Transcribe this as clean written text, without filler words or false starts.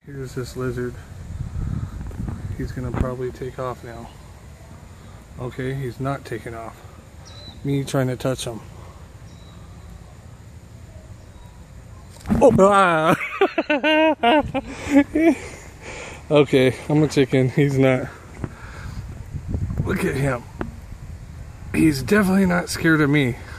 Here's this lizard. He's gonna probably take off now. Okay, he's not taking off. Me trying to touch him. Oh! Ah. Okay, I'm a chicken. He's not. Look at him. He's definitely not scared of me.